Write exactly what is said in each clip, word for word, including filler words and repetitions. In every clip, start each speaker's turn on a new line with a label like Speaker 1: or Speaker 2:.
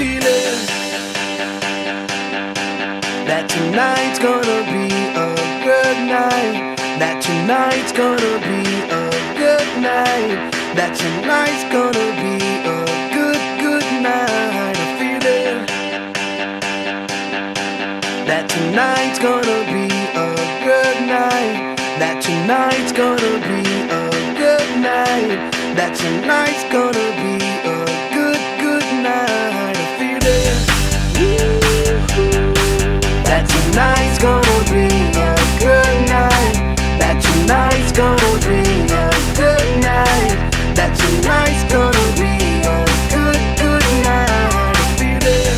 Speaker 1: feeling that tonight's gonna be a good night. That tonight's gonna be a good night. That tonight's gonna be a good, good night. A feeling that tonight's gonna be a good night. That tonight's gonna be a good night. That tonight's gonna be a good, good night. A feeling that tonight's gonna be a good night. That tonight's gonna be a good night. That tonight's gonna be a good, good night. A feeling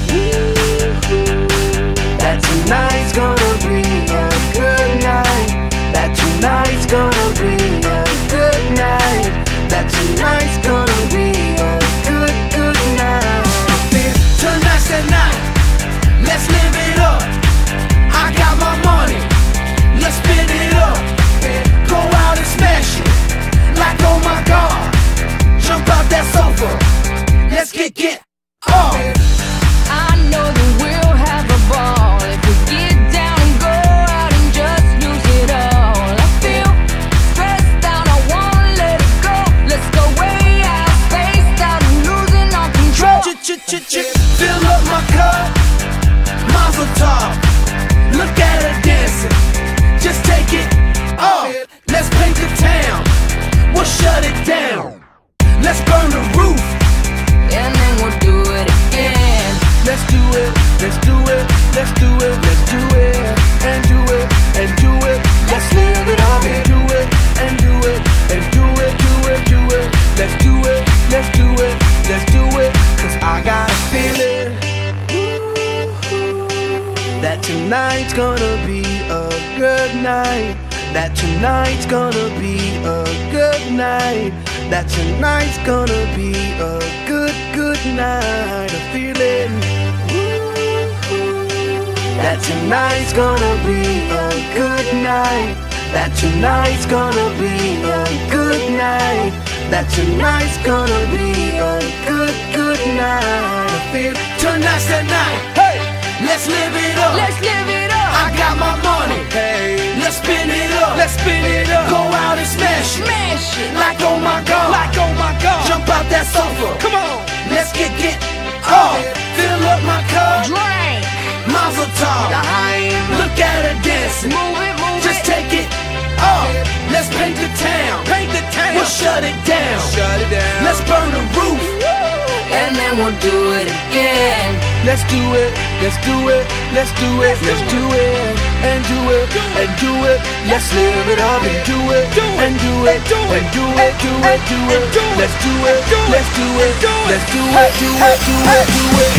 Speaker 1: that tonight's gonna be a good night. That tonight's gonna be a good night. That tonight's gonna be a good, good night. Tonight's the night, let's live it up. I got my money, let's spin it up. Go out and smash it, like oh my God. Jump out that sofa, let's get, get up.
Speaker 2: I know that we'll have a ball if we get down and go out and just lose it all. I feel stressed out, I wanna let it go. Let's go way out, spaced out and losing all control.
Speaker 1: Fill up my cup, mazel tov. Look at her dancing, just take it off. Let's paint the town, we'll shut it down. Let's burn the roof,
Speaker 2: and then we'll do it again.
Speaker 1: let's do it, let's do it, let's do it, let's do it, and do it, and do it. Let's live it up and do it, and do it, and do it, do it, do it. Let's do it, let's do it, let's do it. Cause I got a feeling that tonight's gonna be a good night. That tonight's gonna be a good night. That tonight's gonna be a good, good night. A feeling that tonight's gonna be a good night. That tonight's gonna be a good night. That tonight's gonna be a good, good night. I feel tonight's the night. Hey, let's live it up.
Speaker 2: Let's live it up.
Speaker 1: I got my money. Hey, let's spin it up. Let's spin it up. Go out and smash it.
Speaker 2: Smash it.
Speaker 1: Like oh my God.
Speaker 3: Like oh my God.
Speaker 1: Jump out that sofa.
Speaker 3: Come on.
Speaker 1: Let's get, get off. Fill up my cup.
Speaker 2: Drink.
Speaker 1: Mazel tov. Look at her dancing.
Speaker 2: Move it, move
Speaker 1: Just
Speaker 2: it.
Speaker 1: take it off. Let's paint the town.
Speaker 3: Paint the town.
Speaker 1: We'll shut it down.
Speaker 3: Shut it down.
Speaker 1: Let's burn the roof.
Speaker 2: And then we'll do it again.
Speaker 1: Let's do it, let's do it, let's do it, let's do it, and do it, and do it. Let's live it up and do it, and do it, and do it, do it, do it. Let's do it, let's do it, let's do it, do it, do it, do it, do it.